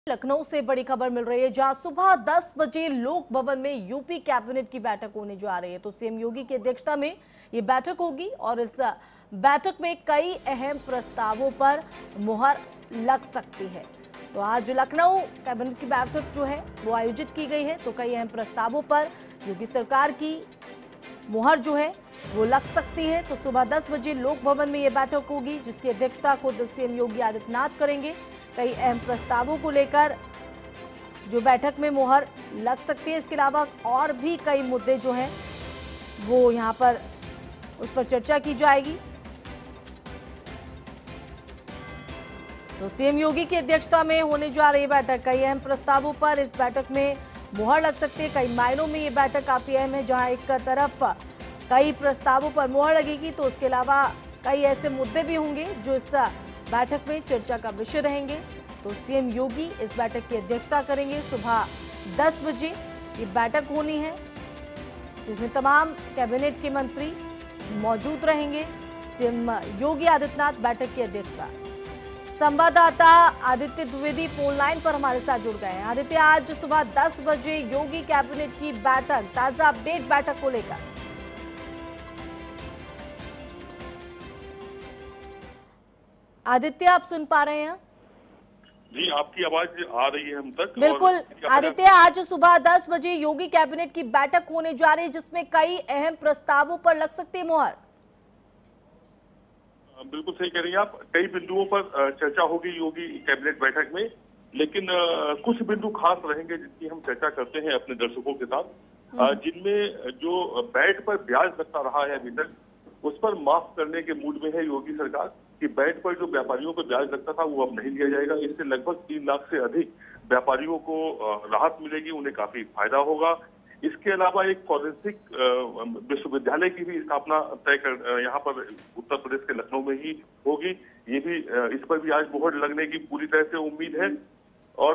लखनऊ से बड़ी खबर मिल रही है, जहां सुबह 10 बजे लोक भवन में यूपी कैबिनेट की बैठक होने जा रही है। तो सीएम योगी की अध्यक्षता में ये बैठक होगी और इस बैठक में कई अहम प्रस्तावों पर मुहर लग सकती है। तो आज लखनऊ कैबिनेट की बैठक जो है वो आयोजित की गई है। तो कई अहम प्रस्तावों पर योगी सरकार की मुहर जो है वो लग सकती है। तो सुबह 10 बजे लोक भवन में ये बैठक होगी, जिसकी अध्यक्षता खुद सीएम योगी आदित्यनाथ करेंगे। कई अहम प्रस्तावों को लेकर जो बैठक में मुहर लग सकती है। इसके अलावा और भी कई मुद्दे जो हैं वो यहाँ पर उस पर चर्चा की जाएगी। तो सीएम योगी की अध्यक्षता में होने जा रही बैठक, कई अहम प्रस्तावों पर इस बैठक में मुहर लग सकती है। कई मायनों में ये बैठक काफी अहम है, जहां एक तरफ कई प्रस्तावों पर मुहर लगेगी तो उसके अलावा कई ऐसे मुद्दे भी होंगे जो इस बैठक में चर्चा का विषय रहेंगे। तो सीएम योगी इस बैठक की अध्यक्षता करेंगे। सुबह 10 बजे ये बैठक होनी है, जिसमें तमाम कैबिनेट के मंत्री मौजूद रहेंगे। सीएम योगी आदित्यनाथ बैठक की अध्यक्षता। संवाददाता आदित्य द्विवेदी फोन लाइन पर हमारे साथ जुड़ गए हैं। आदित्य, आज सुबह 10 बजे योगी कैबिनेट की बैठक, ताजा अपडेट बैठक को लेकर। आदित्य, आप सुन पा रहे हैं? जी, आपकी आवाज आ रही है हम तक। बिल्कुल आदित्य, आज सुबह 10 बजे योगी कैबिनेट की बैठक होने जा रही है, जिसमें कई अहम प्रस्तावों पर लग सकती है मुहर। बिल्कुल सही कह रही हैं आप। कई बिंदुओं पर चर्चा होगी योगी कैबिनेट बैठक में, लेकिन कुछ बिंदु खास रहेंगे जिनकी हम चर्चा करते हैं अपने दर्शकों के साथ, जिनमें जो बैट पर ब्याज लगता रहा है अभी तक, उस पर माफ करने के मूड में है योगी सरकार कि बैट पर जो व्यापारियों पर ब्याज लगता था वो अब नहीं लिया जाएगा। इससे लगभग 3 लाख से अधिक व्यापारियों को राहत मिलेगी, उन्हें काफी फायदा होगा। इसके अलावा एक फॉरेंसिक विश्वविद्यालय की भी स्थापना तय कर यहाँ पर उत्तर प्रदेश के लखनऊ में ही होगी। ये भी इस पर भी आज मुहर लगने की पूरी तरह से उम्मीद है। और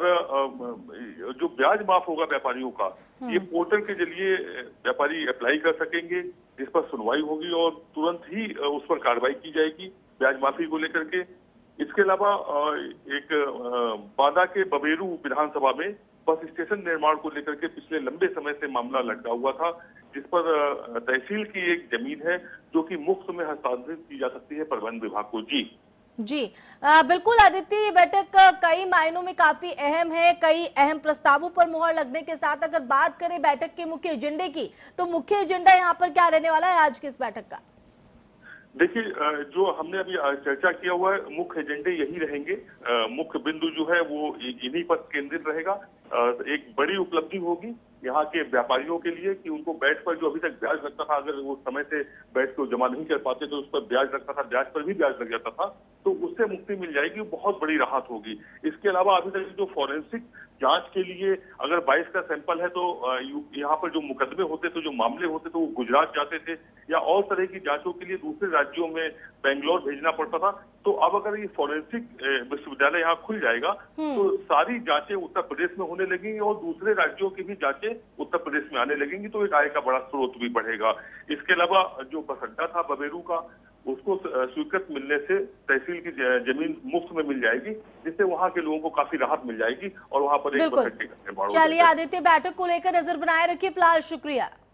जो ब्याज माफ होगा व्यापारियों का, ये पोर्टल के जरिए व्यापारी अप्लाई कर सकेंगे, जिस पर सुनवाई होगी और तुरंत ही उस पर कार्रवाई की जाएगी ब्याज माफी को लेकर के। इसके अलावा एक बांदा के बबेरू विधानसभा में बस स्टेशन निर्माण को लेकर के पिछले लंबे समय से मामला लटका हुआ था, जिस पर तहसील की एक जमीन है जो कि मुफ्त में हस्तांतरित की जा सकती है परिवहन विभाग को। जी बिल्कुल आदित्य, ये बैठक कई मायनों में काफी अहम है। कई अहम प्रस्तावों पर मुहर लगने के साथ अगर बात करें बैठक के मुख्य एजेंडे की, तो मुख्य एजेंडा यहाँ पर क्या रहने वाला है आज की इस बैठक का? देखिए, जो हमने अभी चर्चा किया हुआ है, मुख्य एजेंडे यही रहेंगे। मुख्य बिंदु जो है वो इन्हीं पर केंद्रित रहेगा। एक बड़ी उपलब्धि होगी यहाँ के व्यापारियों के लिए कि उनको बैट पर जो अभी तक ब्याज लगता था, अगर वो समय से बैट को जमा नहीं कर पाते तो उस पर ब्याज लगता था, ब्याज पर भी ब्याज लग जाता था, तो उससे मुक्ति मिल जाएगी, बहुत बड़ी राहत होगी। इसके अलावा अभी तक जो फॉरेंसिक जांच के लिए अगर 22 का सैंपल है तो यहाँ पर जो मुकदमे होते थे, जो मामले होते थे, वो गुजरात जाते थे या और तरह की जांचों के लिए दूसरे राज्यों में बेंगलोर भेजना पड़ता था। तो अब अगर ये फॉरेंसिक विश्वविद्यालय यहाँ खुल जाएगा तो सारी जांचें उत्तर प्रदेश में होने लगेंगी और दूसरे राज्यों की भी जांचें उत्तर प्रदेश में आने लगेंगी, तो एक आय का बड़ा स्रोत भी बढ़ेगा। इसके अलावा जो बस अड्डा था बबेरू का, उसको स्वीकृत मिलने से तहसील की जमीन मुफ्त में मिल जाएगी, जिससे वहां के लोगों को काफी राहत मिल जाएगी और वहां पर एक बस अड्डे का निर्माण। चलिए आदित्य, बैठक को लेकर नजर बनाए रखिए। फिलहाल शुक्रिया।